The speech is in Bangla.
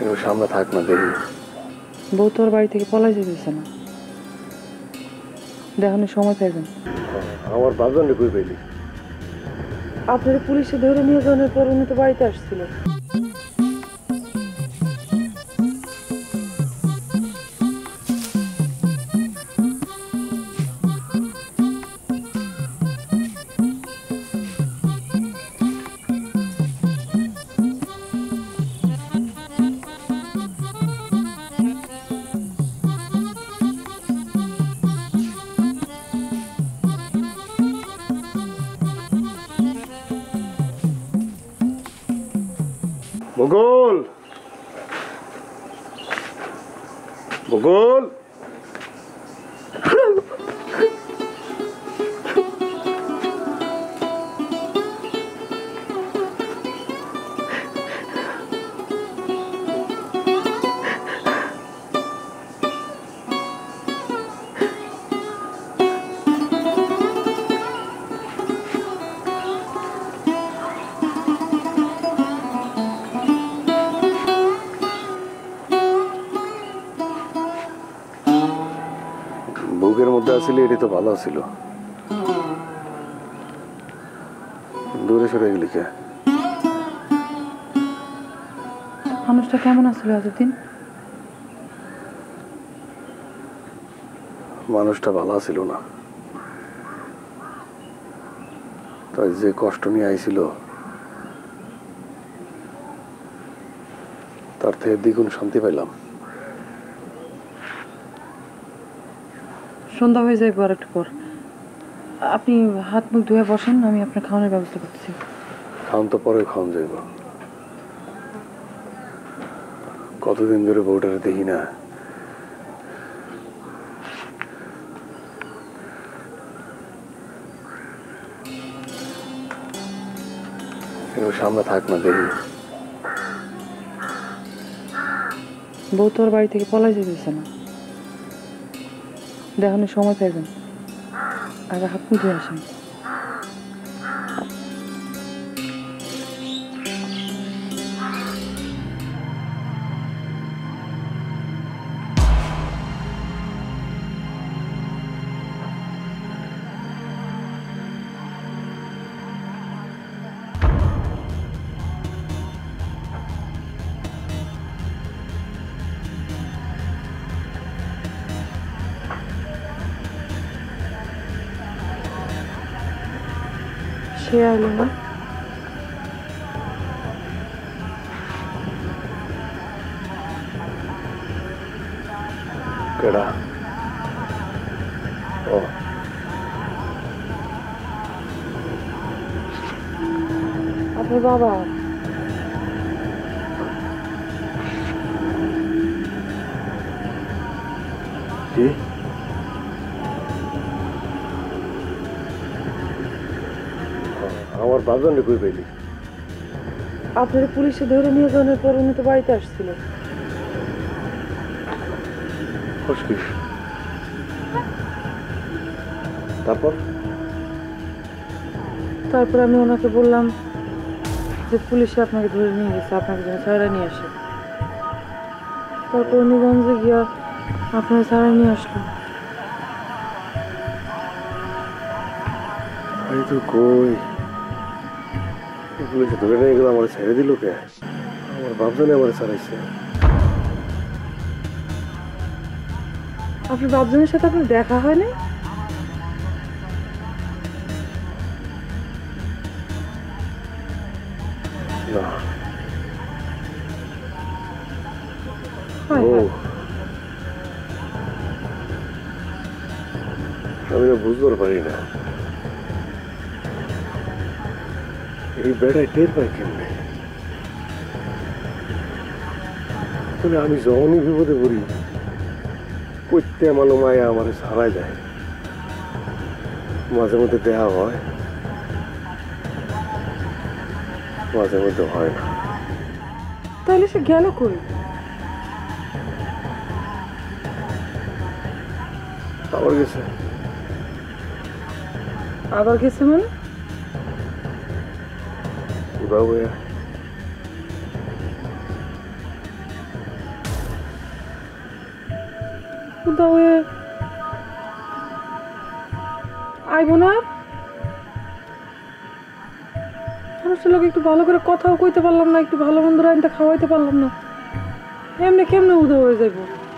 সামনে থাক না দেখি। বউ তোর বাড়ি থেকে পলাই যেতেছে না, দেখানোর সময় পাইবেন। আমার বাজারে কই পেলি? আপনার পুলিশে ধরে নিয়ে যাওয়ার পর উনি তো বাড়িতে আসছিল। বগল বগল বুকের মধ্যে আসলে এটি তো ভালো ছিল, দূরে সরে গেলি কে? মানুষটা কেমন আসছিল এতদিন? মানুষটা ভালো ছিল না, তাই যে কষ্ট নিয়ে আইছিল তার থেকে দ্বিগুণ শান্তি পাইলাম। সন্ধ্যা হয়ে যাইব আর একটু পর, আপনি হাত মুখ ধুয়ে বসেন, আমি আপনার খাওয়ানোর ব্যবস্থা করতেছি। খাওয়ান তো পরে খাওয়ান যাইব, কতদিন ধরে বউটারে দেখি না। সামনে থাক না দেখি। বউ তোর বাড়ি থেকে পলাই যেতেছে না, দেখানোর সময় পাইবেন। আগে হাত মুখ ধুয়ে আসেন। সে আইলো না? কেডা? ও আপনার বাবা। কি? আমার বাজারে কই পেলি? আপনার পুলিশে ধরে নিয়ে যাওয়ার পর উনি তো বাড়িতে আসছিল। তারপর আমি ওনাকে বললাম যে পুলিশে আপনাকে ধরে নিয়ে গেছে, আপনাকে যেন ছাড়া নিয়ে আসে। তারপর উনি গঞ্জে গিয়া আপনাকে ছাড়া নিয়ে আসলো। কই পুলিশে ধরে নিয়ে গেল, আমার ছেড়ে দিল কে? আমার বাপজানে আমার ছাড়াইছে। আপনার বাপজনের সাথে আপনার দেখা হয়নি? না। আমি না বুঝতে পারি না এই বেড়ায় টের পাই কেমনে। আমি যখনই বিপদে পড়ি করতে মালো মায়া আমার সারা যায়, মাঝে মধ্যে দেয়া হয়, মাঝে মধ্যে হয় না। তাহলে সে গেল কই? আবার গেছে। আবার গেছে মানে? উদা হয়ে আইব না। মানুষের লোক একটু ভালো করে কথাও কইতে পারলাম না, একটু ভালো মন্দ রাইনটা খাওয়াইতে পারলাম না, এমনি কেমনে উদা হয়ে যাইব।